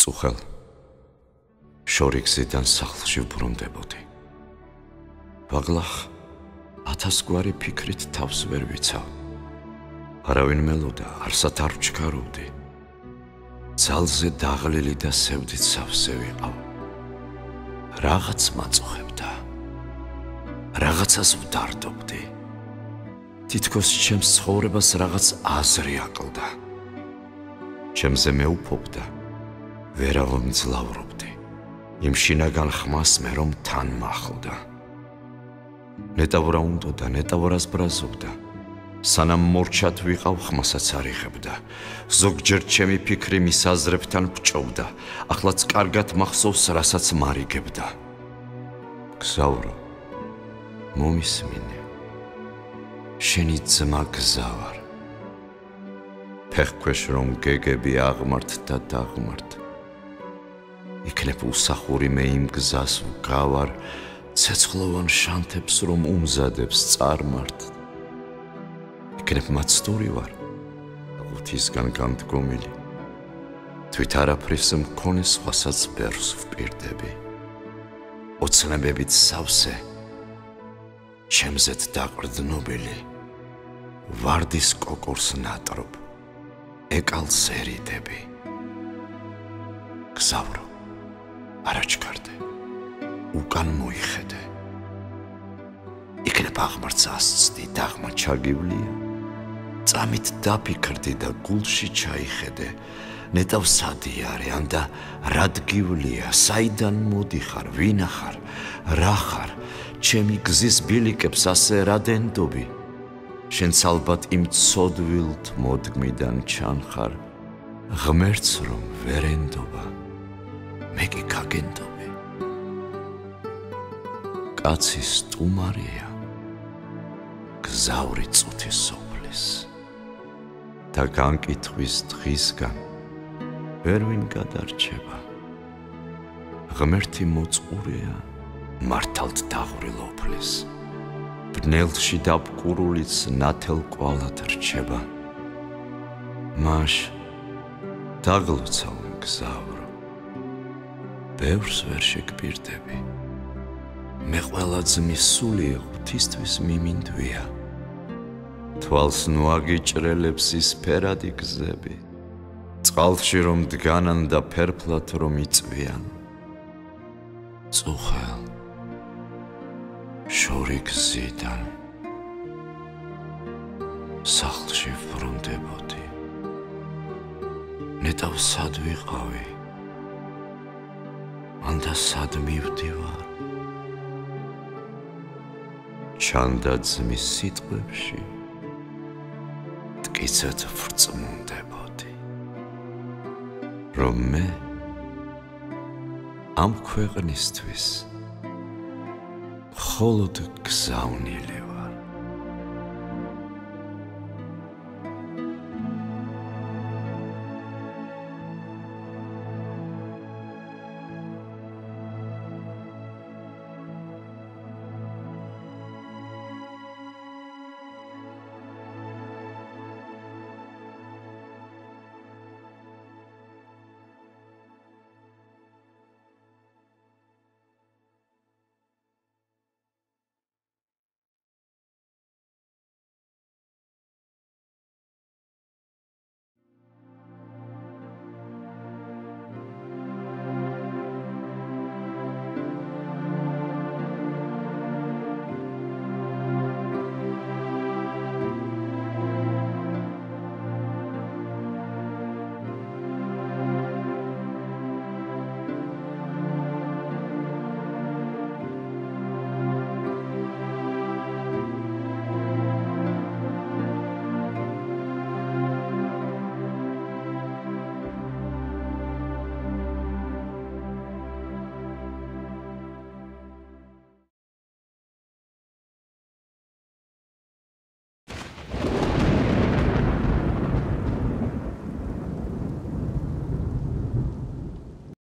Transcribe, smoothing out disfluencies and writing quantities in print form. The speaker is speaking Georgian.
წუხელ შორიგზიდან სახლში ვბრუნდებოდი. ვაღლახ 1000 გვარი ფიქრით თავს ვერ ვიცავ. არავინ მელოდა, არსად არ ვჩქარობდი. ძალზე დაღლილი და სევდით სავსე ვიყავ. რაღაც მაწუხებდა. რაღაცას ვდარდობდი. თითქოს ჩემს ცხოვრებას რაღაც აზრი აკლდა. ჩემზე მეუფობდა, ვერავ მძლავრობდი. იმ შინაგან ხმას მე რომ თან მახლდა. ნეტავრა უნდოდა, ნეტავრას ბრაზობდა. სანამ მორჩად ვიყავ, ხმასაც არ იღებდა. ზოგჯერ ჩემი ფიქრი მის აზრებთან ფჭობდა. ახლაც კარგად მახსოვს, რასაც მარიგებდა. გზავრო, მომისმინე, შენი ძმა გზავარ. ფეხქვეშ რომ გეგები აღმართ და დაღმართ. იქნებ უსახური მე იმ გზას ვგავარ, ცეცხლოვან შანთებს რომ უმზადებს წარმართ. იქნებ მაცდური ვარ, ღვთისგან განდგომილი. თვით არაფრის მქონე სხვასაც ბერს ვპირდები. ოცნებებით სავსე, ჩემზეც დაყრდნობილი. ვარდის კოკორს ნატრობ, ეკალს ერიდები. გზავრო, არაჩქარდე, უკან მოიხედე. იქნებ აღმარts ასწდი, დაღმა ჩაგივლია. წამით დაფიქრდი და გულში ჩაიხედე. ნეტავ სადი არიან და რადგივლია, საიდან მოდიხარ, ვინა ხარ, რა ხარ, ჩემი გზის ბილიკებს ასე რადენდობი. შენც ალბათ იმ ცოდვილთ მოდგმიდან ჩანხარ, ღმერთს რომ ვერენდობა, მე კი გაგენდობი. კაცი სტუმარია, გზავრი წუთის სოფლის და განკითხვის დღისგან ვერვინ გადარჩება. ღმერთი მოწყურია, მართალთ დაღვრილ ოფლის. ბნელში დაბკურულიც ნათელ კვალად რჩება. მაშ დაგლოცავ გზავრო, ბევრს ვერ შეგპირდები. მე ყველა ძმის სული ღვთისთვის მიმინდვია. თვალს ნუაგიჭრელებს ის ფერადი გზები. წყალში რომ დგანან და ფერფლად რომ იწვიან. წუხელ შორიგზიდან სახლში ვბრუნდებოდი. ნეტავ სად ვიყავი, მანდა სად მივდივარ. ჩანდა ძმის სიტყვებში, მტკიცედ ვრწმუნდებოდი, რომ მე ამ ქვეყნისთვის მხოლოდ გზავნილი